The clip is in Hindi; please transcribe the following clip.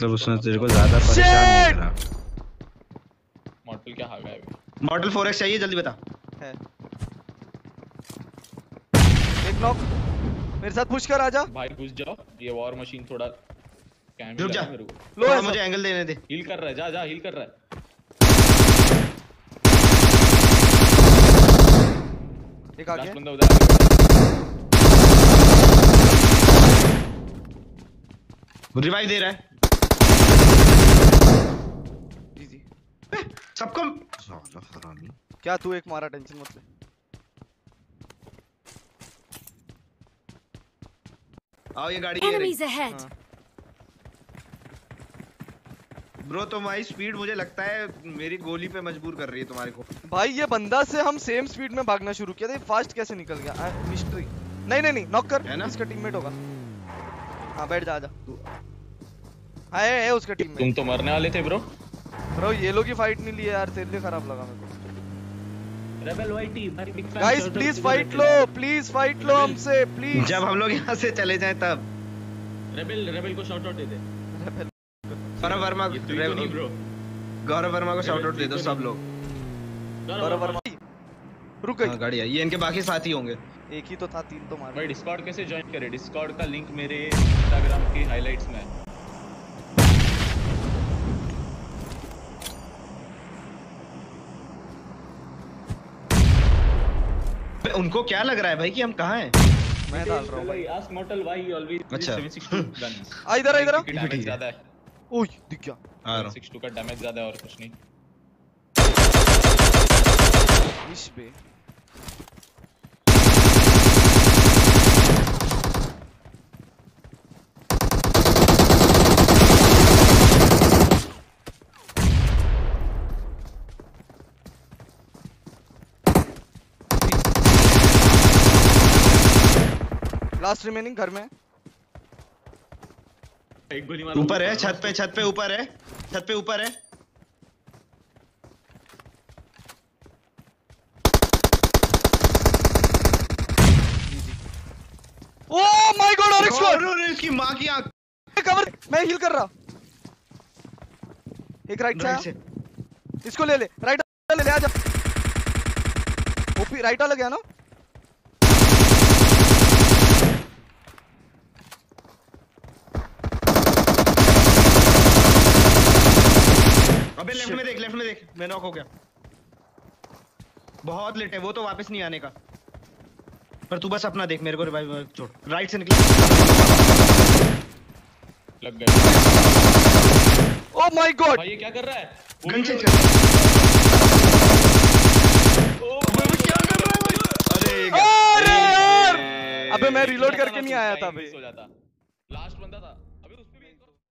मतलब उसने तेरे को ज्यादा परेशान नहीं करा। मॉडल क्या हागा है अभी? मॉडल 4x चाहिए, जल्दी बता। है एक नॉक, मेरे साथ पुश कर आजा भाई घुस जाओ, ये वॉर मशीन थोड़ा कैम रुक जा, मेरे को। लो थोड़ा है मुझे एंगल देने दे। हील कर रहा है, जा जा हील कर रहा है। एक आ लास्ट गया। बंदा उधर आ गया। रिवाइव दे रहा है। जी जी सबको साला हरामी। क्या तू एक मारा, टेंशन मत ले। आओ ये गाड़ी Enemies ahead. हाँ। ब्रो तुम्हारी स्पीड मुझे लगता है मेरी गोली पे मजबूर कर रही है तुम्हारे को। भाई ये बंदा से हम सेम स्पीड में भागना शुरू किया था, ये फास्ट कैसे निकल गया? मिस्ट्री। नहीं नहीं नहीं, नॉक कर, है ना? इसका टीममेट होगा। हाँ बैठ जा, आजा तू। हाँ है उसका टीममेट। तुम तो मरने वाले थे ब्रो। ब्रो ये लोग की फाइट नहीं ली यार, तेरे लिए खराब लगा मेरे को। रेबेल वाईटी भाई big fan. Guys please fight लो, प्लीज फाइट लो हमसे प्लीज। जब हम लोग यहाँ से चले जाएं तब। रेबेल को शाउट आउट दे दे। गौरव वर्मा, ये तू ही तो नहीं ब्रो। गौरव वर्मा को शाउट आउट दे दो सब लोग। बराबर रुक गई। हाँ गाड़ी है, ये इनके बाकी साथी होंगे। एक ही तो था, तीन तो मार। भाई डिस्कॉर्ड कैसे ज्वाइन करे? डिस्कॉर्ड का लिंक मेरे इंस्टाग्राम की हाइलाइट्स में है। उनको क्या लग रहा है भाई कि हम कहाँ हैं? मैं डाल रहा हूँ भाई। Ask model why he always अच्छा। 762 गन्स। आ इधर ठीक डैमेज है। ज्यादा है। ओए दिख गया। आ रहा हूँ। 762 का डैमेज ज्यादा है और कुछ नहीं। इश बे। लास्ट रिमेनिंग घर में। एक गोली मार। ऊपर है, छत पे ऊपर है, छत पे ऊपर है। ओह माय गॉड, और एक स्क्वाड। इसकी माँ की आंख। कवर, मैं हील कर रहा। एक राइट राइट से, से इसको ले ले, राइट ले ले, आजा। ओपी राइट वाला गया ना? अबे लेफ्ट में देख, मैं नॉक हो गया। बहुत लेट है, वो तो वापस नहीं आने का। पर तू बस अपना देख, मेरे को रिवाइव छोड़। राइट से निकल। लग गए। ओह माय गॉड, भाई ये क्या कर रहा है? गन चेंज कर। अरे यार, अबे मैं रिलोड करके नहीं आया था भाई। लास्ट बंदा था।